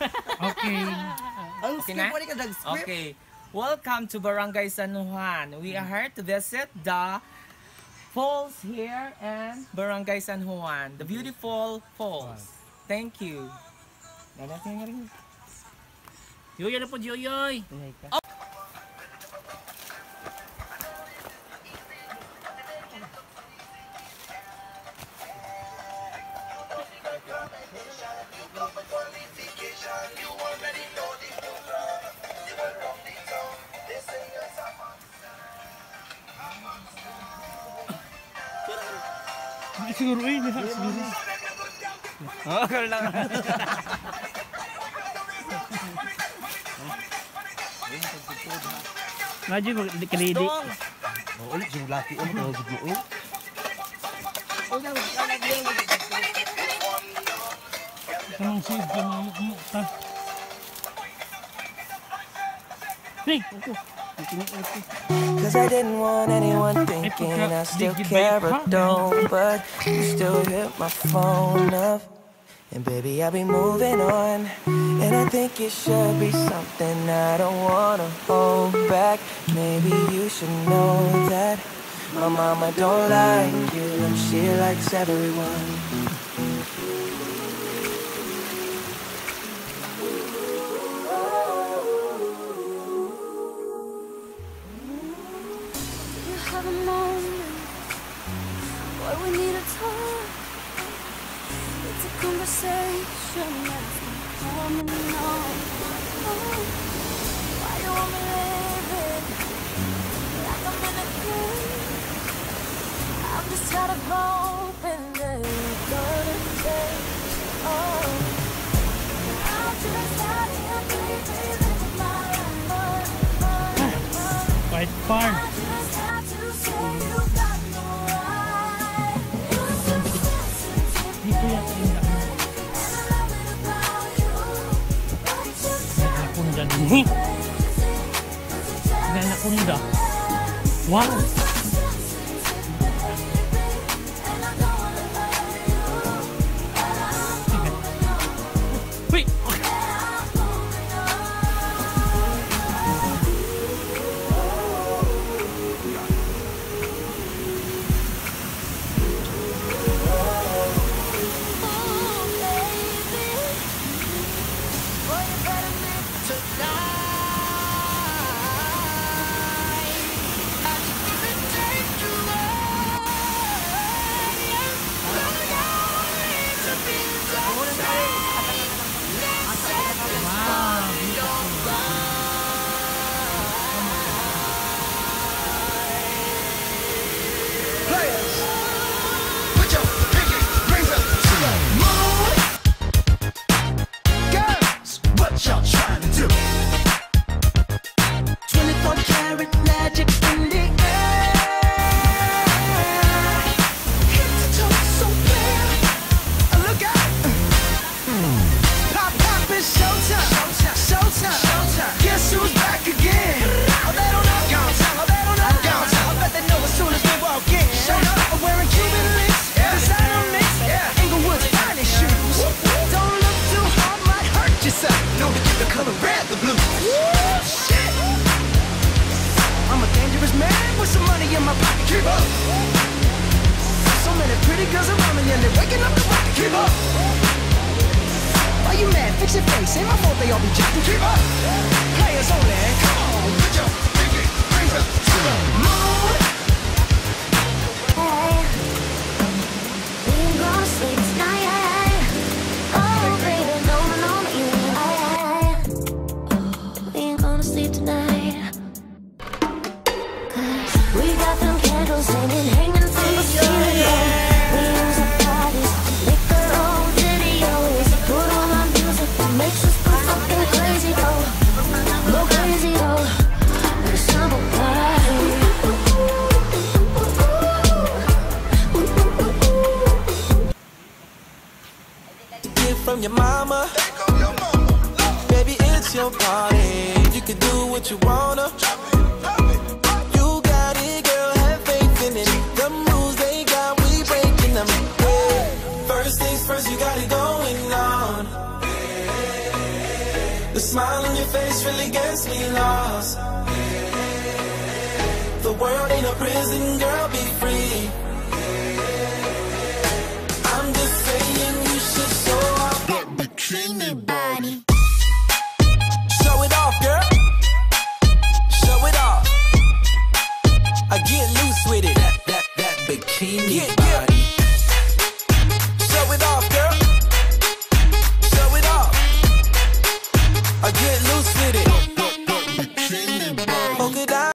Okay. Ang script mo ka nag-script? Okay. Welcome to Barangay San Juan. We are here to visit the falls here and Barangay San Juan. The beautiful falls. Thank you. Yoyoy na po, yoyoy. Siguro eh, siguro. Oh, kaya lang. Ngayon ko kalidi. Oh, ulit yung laki mo tawag mo. Kanang save ka na mo ta. Hey, ako. Cause I didn't want anyone thinking I still care or don't, but you still hit my phone up. And baby, I'll be moving on, and I think it should be something I don't wanna hold back. Maybe you should know that my mama don't like you and she likes everyone. Have a moment, boy, we need to talk. It's a conversation that's not coming on. Oh, why you want me living like I'm in a game? I'm just tired of hoping that you're gonna change. Oh, I'm just starting to breathe my life. Quite far. Dito yata yung daan. Nakakunda din. Nakakunda. Wow! Wait! From your mama, baby, it's your party. You can do what you wanna. You got it, girl, have faith in it. The moves they got, we breaking them. Yeah. First things first, you got it going on. it's really gets me lost. The world ain't a prison, girl, be free. I'm just saying you should show off that bikini body. Show it off, girl. Show it off. I get loose with it. That bikini body. Show it off, girl. Show it off. I get loose with it.